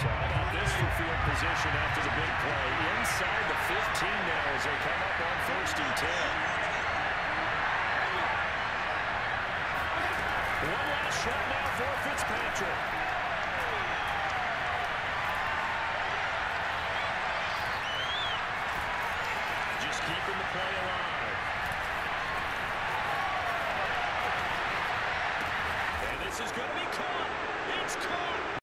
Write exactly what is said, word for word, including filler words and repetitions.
So how about this for field position after the big play? Inside the fifteen now as they come up on first and ten. One last shot now for FitzMagic.